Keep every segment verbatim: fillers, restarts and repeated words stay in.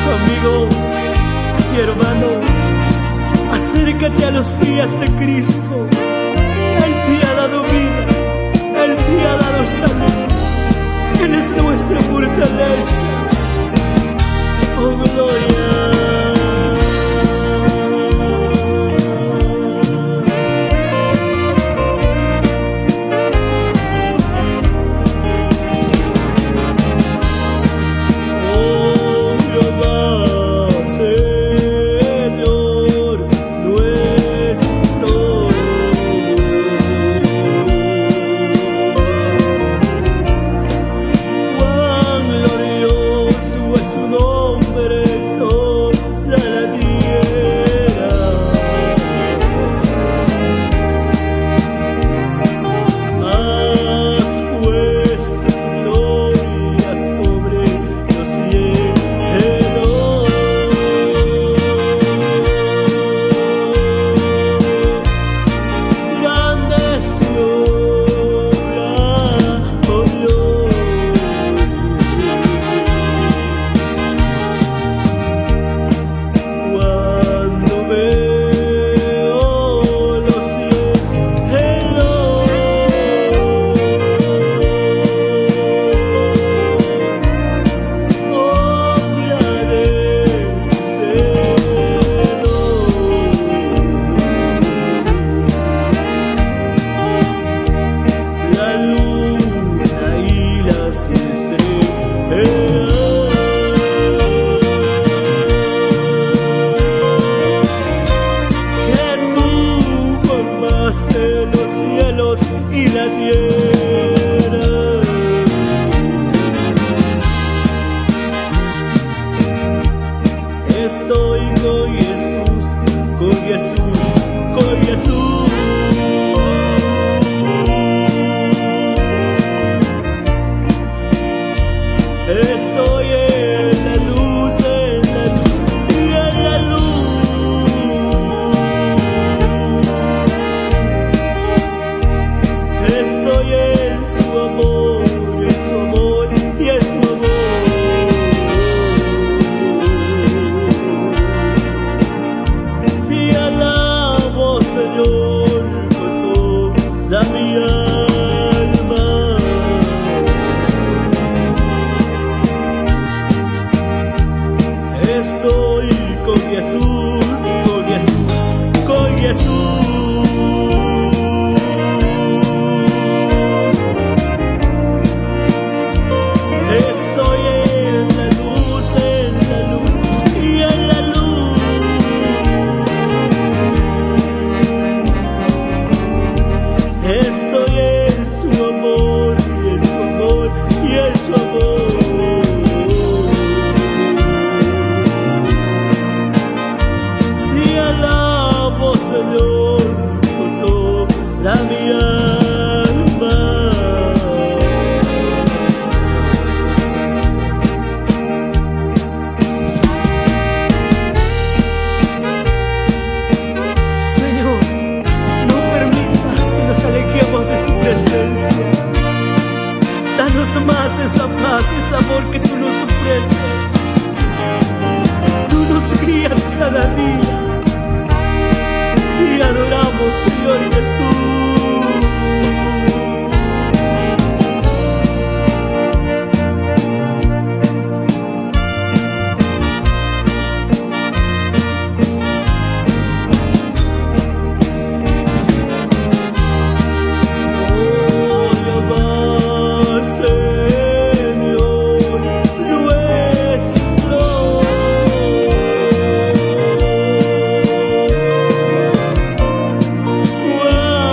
Amigo y hermano, acércate a los pies de Cristo. Él te ha dado vida, Él te ha dado salud, Él es nuestra fortaleza. Oh, gloria. Y la tierra, estoy con Jesús, con Jesús, con Jesús. Estoy en la luz, en la luz y en la luz. Estoy en su amor, en su amor y en su amor. Te alabo, Señor, con toda mi alma. Estoy con Jesús, con Jesús, con Jesús. Señor, con toda mi alma. Señor, no permitas que nos alejemos de tu presencia. Danos más esa paz, ese amor que tú nos ofreces. Tú nos crías cada día. Te adoramos, Señor Jesús. Wow.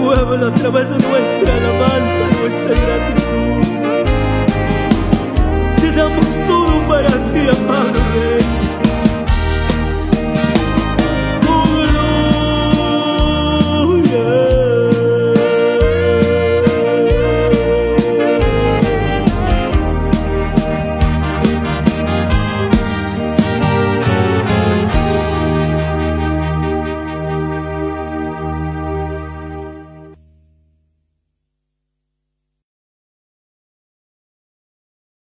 muévelo a través de nuestra alabanza, nuestra gratitud. Te damos todo para ti, amado.